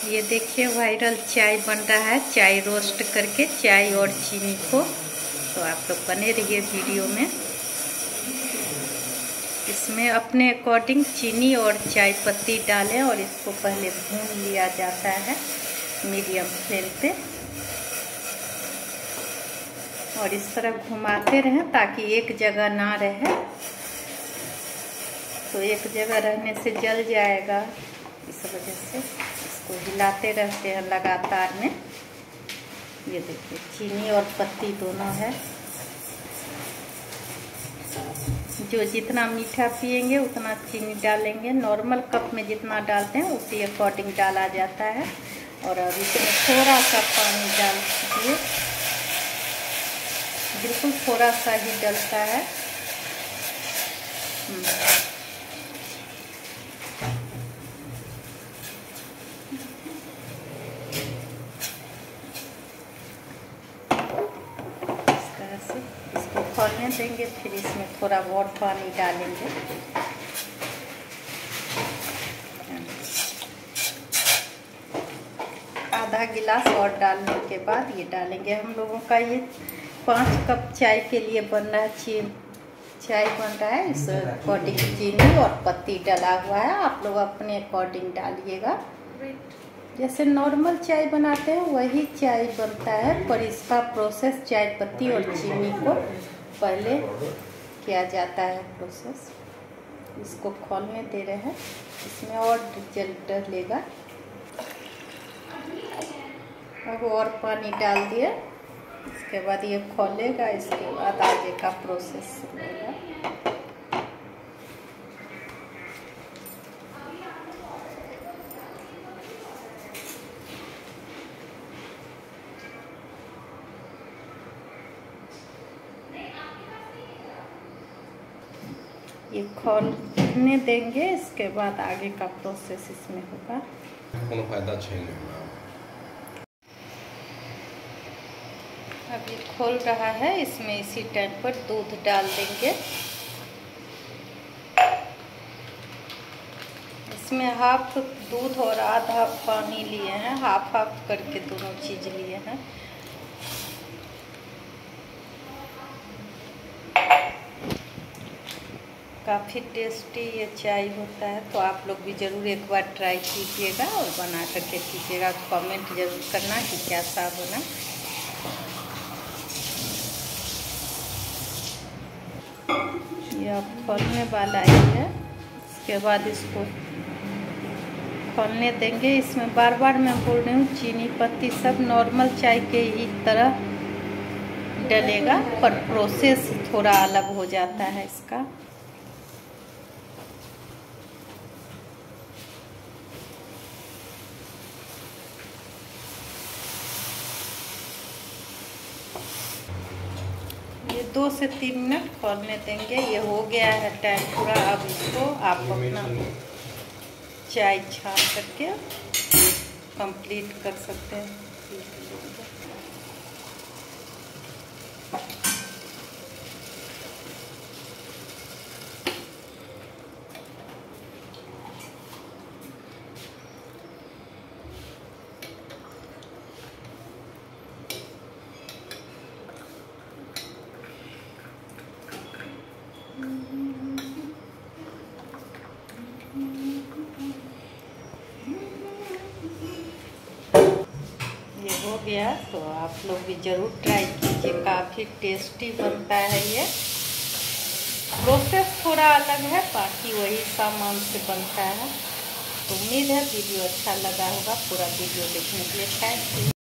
ये देखिए वायरल चाय बन रहा है, चाय रोस्ट करके चाय और चीनी को। तो आप लोग बने रहिए वीडियो में। इसमें अपने अकॉर्डिंग चीनी और चाय पत्ती डालें और इसको पहले भून लिया जाता है मीडियम फ्लेम पे। और इस तरह घुमाते रहें ताकि एक जगह ना रहे, तो एक जगह रहने से जल जाएगा। इस वजह से इसको हिलाते रहते हैं लगातार में। ये देखिए चीनी और पत्ती दोनों है। जो जितना मीठा पिएंगे उतना चीनी डालेंगे। नॉर्मल कप में जितना डालते हैं उसी अकॉर्डिंग डाला जाता है। और अब इसमें थोड़ा सा पानी डाल दीजिए, बिल्कुल थोड़ा सा ही डलता है। इसको खोलने देंगे, फिर इसमें थोड़ा और पानी डालेंगे। आधा गिलास और डालने के बाद ये डालेंगे। हम लोगों का ये 5 कप चाय के लिए बन रहा है। चाय बन रहा है, इस अकॉर्डिंग चीनी और पत्ती डाला हुआ है। आप लोग अपने अकॉर्डिंग डालिएगा। जैसे नॉर्मल चाय बनाते हैं वही चाय बनता है, पर इसका प्रोसेस चाय पत्ती और चीनी को पहले किया जाता है प्रोसेस। इसको खोलने दे रहे हैं, इसमें और जल डलेगा। अब और पानी डाल दिए, इसके बाद ये खोलेगा। इसके बाद आगे का प्रोसेस होगा। ये खोलने देंगे, इसके बाद आगे का प्रोसेस इसमें होगा। कोनो फायदा छै। अब ये खोल रहा है, इसमें इसी टाइम पर दूध डाल देंगे। इसमें हाफ दूध और आधा पानी लिए हैं, हाफ हाफ करके दोनों चीज लिए हैं। काफ़ी टेस्टी ये चाय होता है, तो आप लोग भी ज़रूर एक बार ट्राई कीजिएगा और बना करके कीजिएगा। कमेंट ज़रूर करना कि कैसा बना। ये अब खोलने वाला ही है, इसके बाद इसको खोलने देंगे। इसमें बार बार मैं बोल रही हूँ चीनी पत्ती सब नॉर्मल चाय के ही तरह डलेगा, पर प्रोसेस थोड़ा अलग हो जाता है इसका। ये 2 से 3 मिनट खोलने देंगे। ये हो गया है टाइम पूरा। अब इसको आप अपना चाय छान करके कंप्लीट कर सकते हैं। हो गया, तो आप लोग भी ज़रूर ट्राई कीजिए। काफ़ी टेस्टी बनता है ये। प्रोसेस थोड़ा अलग है, बाकी वही सामान से बनता है। तो उम्मीद है वीडियो अच्छा लगा होगा। पूरा वीडियो देखने के लिए थैंक यू।